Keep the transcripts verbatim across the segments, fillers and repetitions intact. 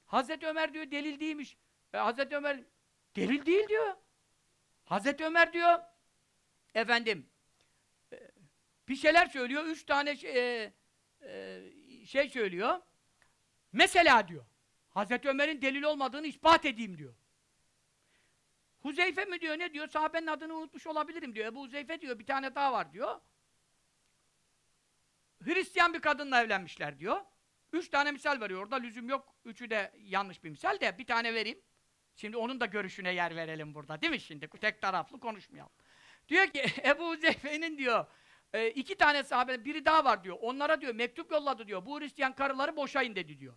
Hazreti Ömer diyor delil değilmiş. E, Hazreti Ömer delil değil diyor. Hazreti Ömer diyor efendim e, bir şeyler söylüyor. Üç tane şey, e, e, şey söylüyor. Mesela diyor. Hazreti Ömer'in delil olmadığını ispat edeyim diyor. Huzeyfe mi diyor ne diyor? Sahabenin adını unutmuş olabilirim diyor. Ebu Huzeyfe diyor bir tane daha var diyor. Hristiyan bir kadınla evlenmişler diyor. Üç tane misal veriyor orada. Lüzum yok. Üçü de yanlış bir misal de bir tane vereyim. Şimdi onun da görüşüne yer verelim burada. Değil mi şimdi? Tek taraflı konuşmayalım. Diyor ki Ebu Huzeyfe'nin diyor e, iki tane sahabe, biri daha var diyor. Onlara diyor mektup yolladı diyor. Bu Hristiyan karıları boşayın dedi diyor.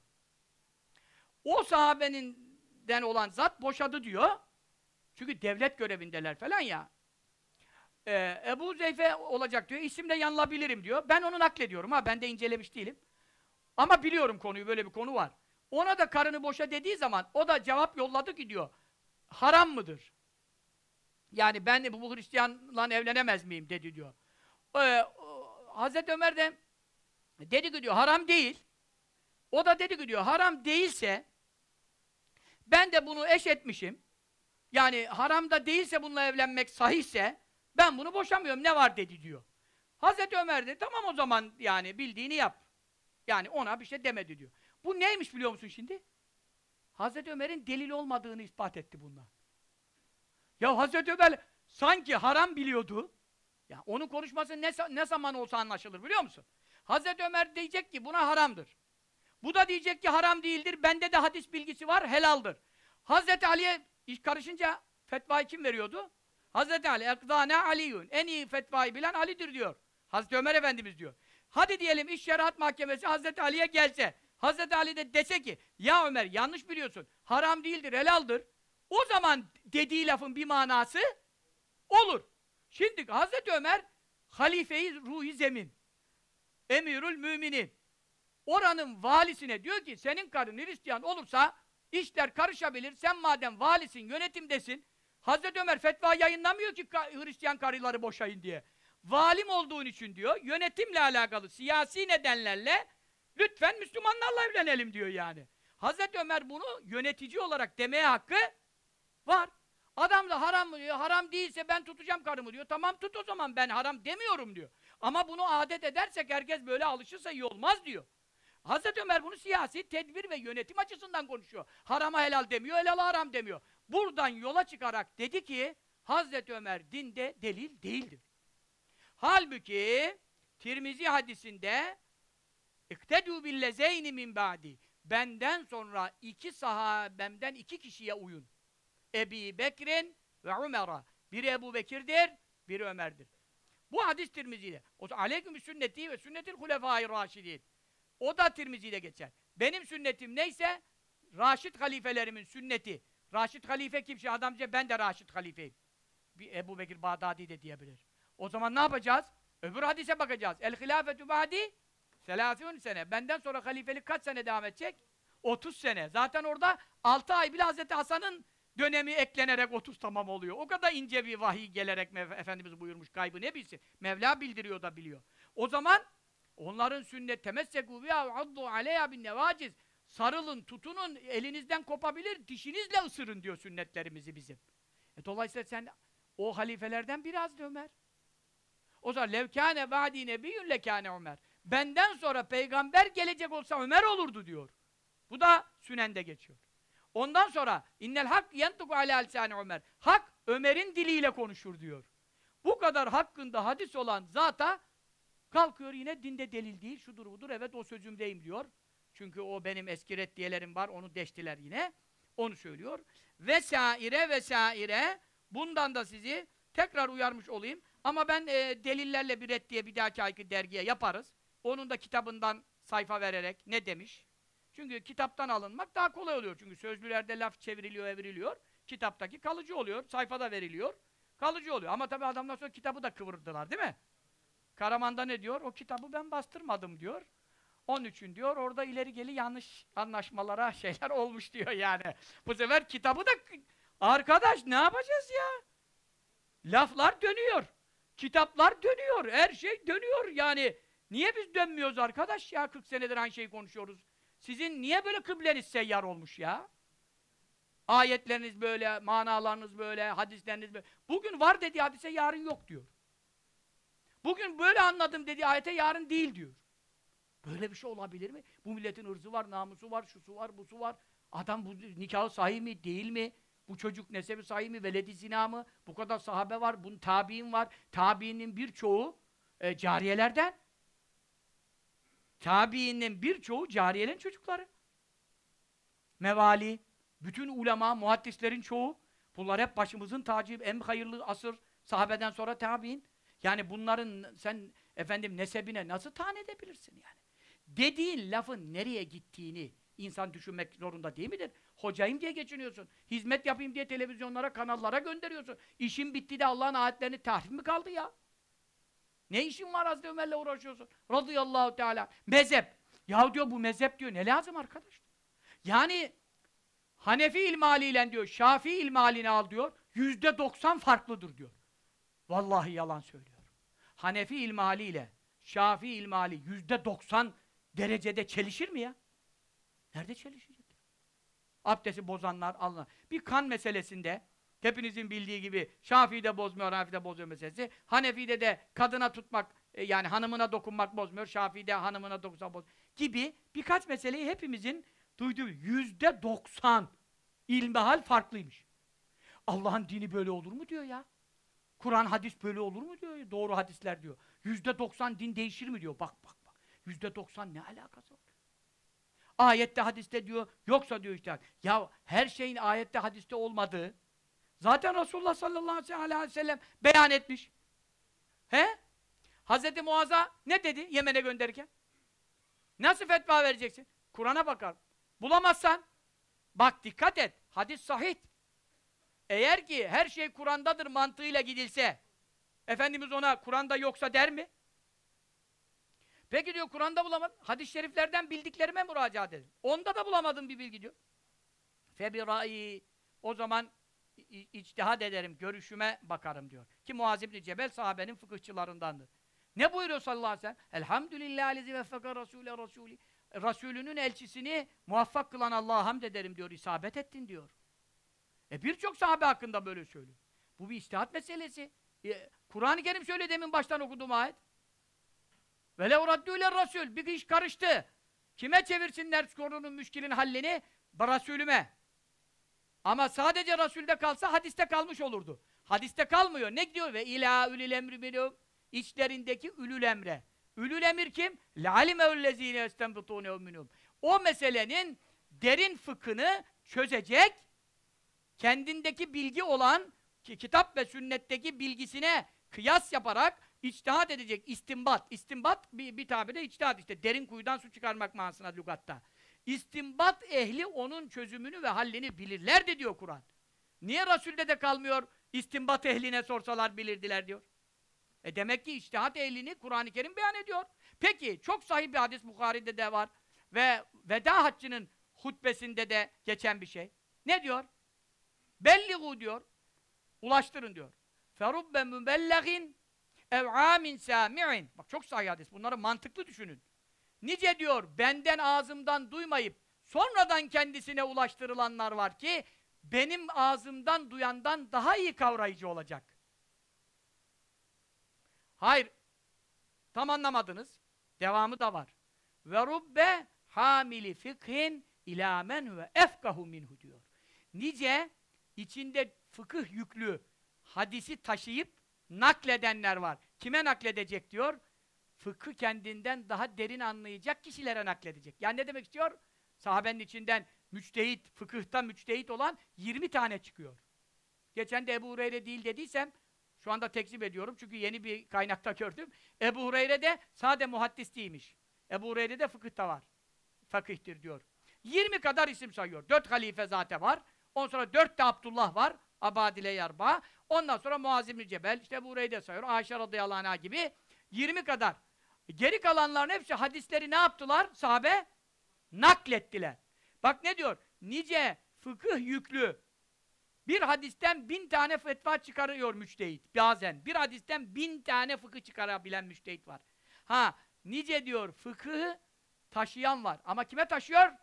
O sahabeninden olan zat boşadı diyor. Çünkü devlet görevindeler falan ya. Ee, Ebu Zeyfe olacak diyor. İsimle yanılabilirim diyor. Ben onu naklediyorum ha. Ben de incelemiş değilim. Ama biliyorum konuyu. Böyle bir konu var. Ona da karını boşa dediği zaman o da cevap yolladı ki diyor. Haram mıdır? Yani ben bu Hristiyanla evlenemez miyim dedi diyor. Ee, Hazreti Ömer de dedi ki diyor haram değil. O da dedi ki diyor haram değilse ben de bunu eş etmişim. Yani haramda değilse bununla evlenmek sahihse ben bunu boşamıyorum ne var dedi diyor. Hazreti Ömer de tamam o zaman yani bildiğini yap. Yani ona bir şey demedi diyor. Bu neymiş biliyor musun şimdi? Hazreti Ömer'in delil olmadığını ispat etti bunlar. Ya Hazreti Ömer sanki haram biliyordu. Ya onun konuşması ne, ne zaman olsa anlaşılır biliyor musun? Hazreti Ömer diyecek ki buna haramdır. Bu da diyecek ki haram değildir. Bende de hadis bilgisi var, helaldir. Hazreti Ali'ye iş karışınca fetvayı kim veriyordu? Hazreti Ali, ekdâne Aliyyun. En iyi fetvayı bilen Ali'dir diyor. Hazreti Ömer Efendimiz diyor. Hadi diyelim iş şeriat mahkemesi Hazreti Ali'ye gelse, Hazreti Ali de dese ki, ya Ömer yanlış biliyorsun, haram değildir, helaldir. O zaman dediği lafın bir manası olur. Şimdi Hazreti Ömer, halife-i ruh-i zemin, emirül müminin, oranın valisine diyor ki, senin karın Hristiyan olursa, işler karışabilir, sen madem valisin, yönetimdesin, Hazreti Ömer fetva yayınlamıyor ki Hristiyan karıları boşayın diye. Valim olduğun için diyor, yönetimle alakalı siyasi nedenlerle lütfen Müslümanlarla evlenelim diyor yani. Hazreti Ömer bunu yönetici olarak demeye hakkı var. Adam da haram mı diyor, haram değilse ben tutacağım karımı diyor. Tamam tut o zaman ben haram demiyorum diyor. Ama bunu adet edersek herkes böyle alışırsa iyi olmaz diyor. Hazreti Ömer bunu siyasi tedbir ve yönetim açısından konuşuyor. Harama helal demiyor, helala haram demiyor. Buradan yola çıkarak dedi ki Hazreti Ömer dinde delil değildir. Halbuki Tirmizi hadisinde İktedû billezeyni min ba'di. Benden sonra iki sahabemden iki kişiye uyun. Ebi Bekir'in ve Ömer'a. Biri Ebu Bekir'dir, biri Ömer'dir. Bu hadis Tirmizi'de. O da aleyküm sünneti ve sünnetil hulefâi râşidîn. O da Tirmizi'de geçer. Benim sünnetim neyse Raşid halifelerimin sünneti. Raşid halife kim? Şey adamca ben de Raşid halifeyim. Bir Ebu Bekir Bağdadi de diyebilir. O zaman ne yapacağız? Öbür hadise bakacağız. El hilafetü ba'di selâsûn sene. Benden sonra halifelik kaç sene devam edecek? otuz sene. Zaten orada altı ay bile Hazreti Hasan'ın dönemi eklenerek otuz tamam oluyor. O kadar ince bir vahiy gelerek Efendimiz buyurmuş, kaybı ne bilsin? Mevla bildiriyor da biliyor. O zaman onların sünnet temessekû biha ve addu aleyha bin nevaciz. Sarılın, tutunun, elinizden kopabilir, dişinizle ısırın diyor sünnetlerimizi bizim. E dolayısıyla sen o halifelerden biraz da Ömer. O zaman levkâne ba'dî nebiyyün lekâne Ömer. Benden sonra peygamber gelecek olsa Ömer olurdu diyor. Bu da Sünen'de geçiyor. Ondan sonra innel hak yentuku alâ lisâni Ömer. Hak Ömer'in diliyle konuşur diyor. Bu kadar hakkında hadis olan zata kalkıyor yine dinde delil değil, şudur budur, evet o sözümdeyim diyor. Çünkü o benim eski reddiyelerim var, onu deştiler yine. Onu söylüyor. Vesaire vesaire. Bundan da sizi tekrar uyarmış olayım. Ama ben e, delillerle bir reddiye bir dahaki ayki dergiye yaparız. Onun da kitabından sayfa vererek ne demiş? Çünkü kitaptan alınmak daha kolay oluyor. Çünkü sözlülerde laf çevriliyor, evriliyor. Kitaptaki kalıcı oluyor. Sayfada veriliyor. Kalıcı oluyor. Ama tabii adamlar sonra kitabı da kıvırdılar değil mi? Karaman'da ne diyor? O kitabı ben bastırmadım diyor. Onun için diyor, orada ileri geli yanlış anlaşmalara şeyler olmuş diyor yani. Bu sefer kitabı da... Arkadaş ne yapacağız ya? Laflar dönüyor. Kitaplar dönüyor. Her şey dönüyor yani. Niye biz dönmüyoruz arkadaş ya? kırk senedir aynı şeyi konuşuyoruz. Sizin niye böyle kıbleniz seyyar olmuş ya? Ayetleriniz böyle, manalarınız böyle, hadisleriniz böyle. Bugün var dediği hadise yarın yok diyor. Bugün böyle anladım dediği ayete yarın değil diyor. Böyle bir şey olabilir mi? Bu milletin ırzı var, namusu var, şusu var, busu var. Adam bu nikahı sahih mi, değil mi? Bu çocuk nesebi sahih mi, veledi zina mı? Bu kadar sahabe var, bunun tabi'in var. Tabi'inin birçoğu e, cariyelerden. Tabi'inin birçoğu cariyelerin çocukları. Mevali, bütün ulema, muhaddislerin çoğu, bunlar hep başımızın tacı, en hayırlı asır, sahabeden sonra tabi'in. Yani bunların sen efendim nesebine nasıl tahan edebilirsin yani? Dediğin lafın nereye gittiğini insan düşünmek zorunda değil midir? Hocayım diye geçiniyorsun. Hizmet yapayım diye televizyonlara, kanallara gönderiyorsun. İşin bitti de Allah'ın ayetlerini tahrif mi kaldı ya? Ne işin var Hazreti Ömer'le uğraşıyorsun? Radıyallahu teala. Mezhep. Ya diyor bu mezhep diyor. Ne lazım arkadaş? Yani Hanefi ilmaliyle diyor, Şafii ilmalini al diyor. Yüzde doksan farklıdır diyor. Vallahi yalan söylüyor. Hanefi ilmaliyle Şafii ilmali yüzde doksan derecede çelişir mi ya? Nerede çelişecek? Abdesti bozanlar, Allah. Bir kan meselesinde hepinizin bildiği gibi Şafii'de bozmuyor, Hanefi'de bozuyor meselesi. Hanefi'de de kadına tutmak, e, yani hanımına dokunmak bozmuyor. Şafii'de hanımına dokunsa bozmuyor. Gibi birkaç meseleyi hepimizin duyduğu yüzde doksan ilmihal farklıymış. Allah'ın dini böyle olur mu diyor ya. Kur'an hadis böyle olur mu diyor. Doğru hadisler diyor. Yüzde doksan din değişir mi diyor. Bak bak bak. Yüzde doksan ne alakası var? Ayette hadiste diyor. Yoksa diyor işte. Ya her şeyin ayette hadiste olmadığı zaten Resulullah sallallahu aleyhi ve sellem beyan etmiş. He? Hazreti Muaz'a ne dedi Yemen'e gönderirken? Nasıl fetva vereceksin? Kur'an'a bakar. Bulamazsan bak dikkat et. Hadis sahih. Eğer ki her şey Kur'an'dadır mantığıyla gidilse, Efendimiz ona Kur'an'da yoksa der mi? Peki diyor Kur'an'da bulamadım. Hadis-i şeriflerden bildiklerime müracaat edin. Onda da bulamadım bir bilgi diyor. Febirai, o zaman içtihad ederim, görüşüme bakarım diyor. Ki Muaz İbni Cebel sahabenin fıkıhçılarındandır. Ne buyuruyor sallallahu aleyhi ve sellem? Elhamdülillahi lezi veffeka rasûle rasûli. Resulünün elçisini muvaffak kılan Allah'a hamd ederim diyor, isabet ettin diyor. E birçok sahabe hakkında böyle söylüyor. Bu bir içtihat meselesi. E, Kur'an-ı Kerim söyledi demin baştan okuduğum ayet. Velev raddûle rasûl. Bir iş karıştı. Kime çevirsinler sorunun, müşkilin hallini? Rasûlüme. Ama sadece Rasûl'de kalsa hadiste kalmış olurdu. Hadiste kalmıyor. Ne diyor? Ve ilâ ülül emri minhum. İçlerindeki ülül emre. Ülül emir kim? Le'alimevellezîne estenbitûne minhum. O meselenin derin fıkhını çözecek, kendindeki bilgi olan, ki kitap ve sünnetteki bilgisine kıyas yaparak içtihat edecek, istinbat. İstinbat bir, bir tabirde içtihat işte, derin kuyudan su çıkarmak manasına lügatta. İstinbat ehli onun çözümünü ve hallini bilirlerdi diyor Kur'an. Niye Resul'de de kalmıyor, istinbat ehline sorsalar bilirdiler diyor. E demek ki içtihat ehlini Kur'an-ı Kerim beyan ediyor. Peki, çok sahih bir hadis Bukhari'de de var ve veda haccının hutbesinde de geçen bir şey. Ne diyor? Belligu diyor, ulaştırın diyor. Ferubbe mübellegin ev amin sami'in. Bak çok sahih hadis, bunları mantıklı düşünün. Nice diyor, benden ağzımdan duymayıp sonradan kendisine ulaştırılanlar var ki benim ağzımdan duyandan daha iyi kavrayıcı olacak. Hayır, tam anlamadınız. Devamı da var. Ve rubbe hamili fikhin ilâ men ve efkahu minhu diyor. Nice içinde fıkıh yüklü hadisi taşıyıp nakledenler var. Kime nakledecek diyor? Fıkhı kendinden daha derin anlayacak kişilere nakledecek. Yani ne demek istiyor? Sahabenin içinden müçtehit, fıkıhta müçtehit olan yirmi tane çıkıyor. Geçen de Ebu Hureyre değil dediysem, şu anda tekzip ediyorum çünkü yeni bir kaynakta gördüm. Ebu Hureyre de sade muhaddis değilmiş. Ebu Hureyre de fıkıhta var. Fakihtir diyor. yirmi kadar isim sayıyor. Dört halife zaten var. Ondan sonra dört de Abdullah var. Abadile Yarba. Ondan sonra Muaz İbni Cebel, işte Ebu Hureyre sayıyor. Ayşe radıyallahu anh'a gibi yirmi kadar. Geri kalanların hepsi hadisleri ne yaptılar? Sahabe naklettiler. Bak ne diyor? Nice fıkıh yüklü bir hadisten bin tane fetva çıkarıyor müçtehit. Bazen bir hadisten bin tane fıkıh çıkarabilen müçtehit var. Ha, nice diyor fıkıhı taşıyan var. Ama kime taşıyor?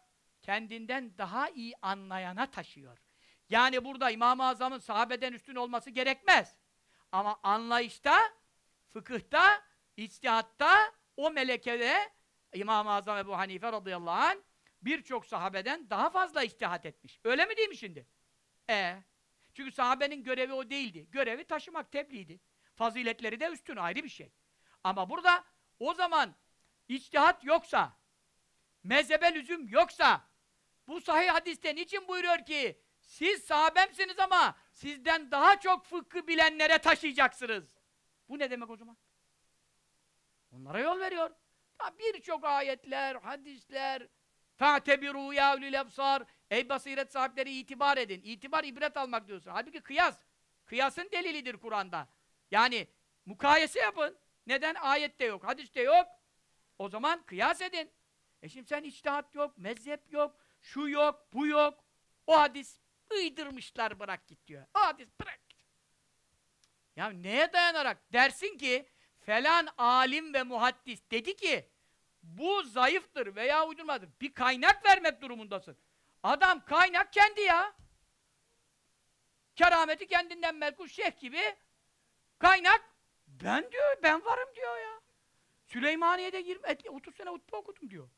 kendinden daha iyi anlayana taşıyor. Yani burada İmam-ı Azam'ın sahabeden üstün olması gerekmez. Ama anlayışta, fıkıhta, içtihatta o melekede İmam-ı Azam Ebu Hanife radıyallahu anh birçok sahabeden daha fazla içtihat etmiş. Öyle mi değil mi şimdi? E. Çünkü sahabenin görevi o değildi. Görevi taşımak, tebliğdi. Faziletleri de üstün, ayrı bir şey. Ama burada o zaman içtihat yoksa, mezhebe lüzum yoksa, bu sahih hadiste niçin buyuruyor ki siz sahabemsiniz ama sizden daha çok fıkhı bilenlere taşıyacaksınız? Bu ne demek o zaman? Onlara yol veriyor. Birçok ayetler, hadisler فَاَعْتَبِرُوا يَا اُلِي الْاَبْصَارِ Ey basiret sahipleri itibar edin. İtibar, ibret almak diyorsun. Halbuki kıyas. Kıyasın delilidir Kur'an'da. Yani mukayese yapın. Neden? Ayette yok, hadiste yok. O zaman kıyas edin. E şimdi sen içtihat yok, mezhep yok, şu yok, bu yok. O hadis uydurmuşlar, bırak git diyor. O hadis bırak git. Ya neye dayanarak? Dersin ki falan alim ve muhaddis dedi ki bu zayıftır veya uydurmadır. Bir kaynak vermek durumundasın. Adam kaynak kendi ya. Kerameti kendinden melkuş şeyh gibi kaynak ben diyor, ben varım diyor ya. Süleymaniye'de yirmi otuz sene hutbe okudum diyor.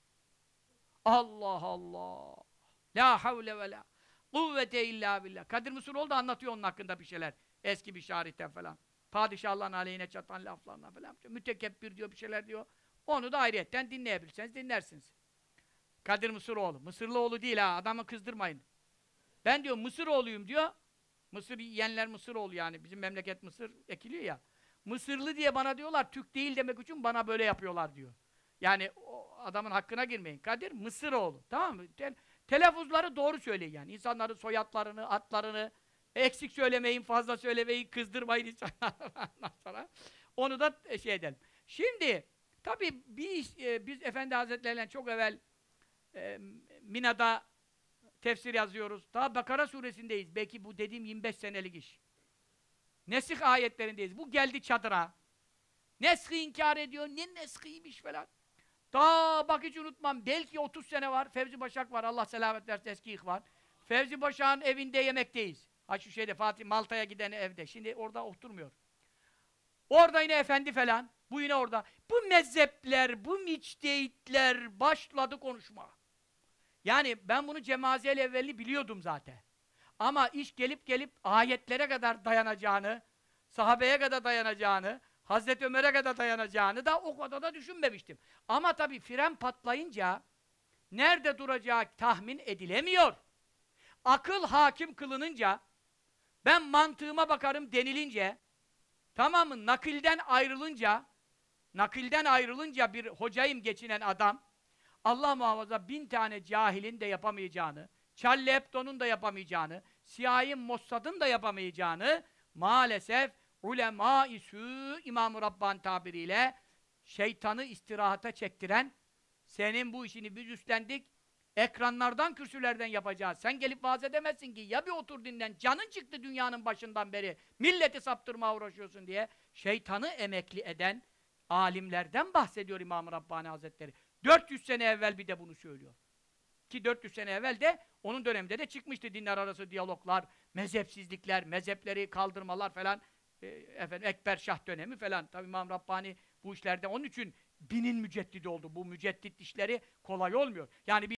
Allah Allah. La havle ve la kuvvete illa billah. Kadir Mısıroğlu da anlatıyor onun hakkında bir şeyler. Eski bir şarihten falan. Padişahların aleyhine çatan laflarına falan. Mütekebbir diyor, bir şeyler diyor. Onu da ayrıyetten dinleyebilirseniz dinlersiniz. Kadir Mısıroğlu. Mısırlıoğlu değil ha, adamı kızdırmayın. Ben diyor Mısıroğluyum diyor. Mısır yiyenler Mısıroğlu yani. Bizim memleket Mısır ekiliyor ya. Mısırlı diye bana diyorlar, Türk değil demek için bana böyle yapıyorlar diyor. Yani o adamın hakkına girmeyin. Kadir Mısıroğlu. Tamam mı? Te telaffuzları doğru söyleyin yani. İnsanların soyadlarını, adlarını eksik söylemeyin, fazla söylemeyin, kızdırmayın insanları. Onu da şey edelim. Şimdi tabii biz, e, biz Efendi Hazretleri'yle çok evvel e, Mina'da tefsir yazıyoruz. Daha Bakara suresindeyiz. Belki bu dediğim yirmi beş senelik iş. Nesih ayetlerindeyiz. Bu geldi çadıra. Neshi inkar ediyor. Ne neshiymiş falan. Daha bak hiç unutmam. Belki otuz sene var. Fevzi Başak var. Allah selamet versin. Eski ihvan var. Fevzi Başak'ın evinde yemekteyiz. Ha şu şeyde Fatih Malta'ya giden evde. Şimdi orada oturmuyor. Orada yine efendi falan. Bu yine orada. Bu mezhepler, bu müçtehitler başladı konuşma. Yani ben bunu Cemaziyel evvelini biliyordum zaten. Ama iş gelip gelip ayetlere kadar dayanacağını, sahabeye kadar dayanacağını, Hazreti Ömer'e kadar dayanacağını da o kadar da düşünmemiştim. Ama tabii fren patlayınca nerede duracağı tahmin edilemiyor. Akıl hakim kılınınca, ben mantığıma bakarım denilince, tamam mı? Nakilden ayrılınca, nakilden ayrılınca bir hocayım geçinen adam, Allah muhafaza bin tane cahilin de yapamayacağını, Charlie Hebdo'nun da yapamayacağını, C I A'nin Mossad'ın da yapamayacağını maalesef ulema-i sü İmam-ı Rabbani tabiriyle şeytanı istirahata çektiren, senin bu işini biz üstlendik, ekranlardan, kürsülerden yapacağız. Sen gelip vaaz edemezsin ki, ya bir otur dinlen, canın çıktı dünyanın başından beri, milleti saptırmaya uğraşıyorsun diye şeytanı emekli eden alimlerden bahsediyor İmam-ı Rabbani Hazretleri. dört yüz sene evvel bir de bunu söylüyor. Ki dört yüz sene evvel de onun döneminde de çıkmıştı dinler arası diyaloglar, mezhepsizlikler, mezhepleri kaldırmalar falan, e, efendim Ekber Şah dönemi falan. Tabii İmam Rabbani bu işlerde onun için binin müceddidi oldu. Bu müceddit işleri kolay olmuyor. Yani bir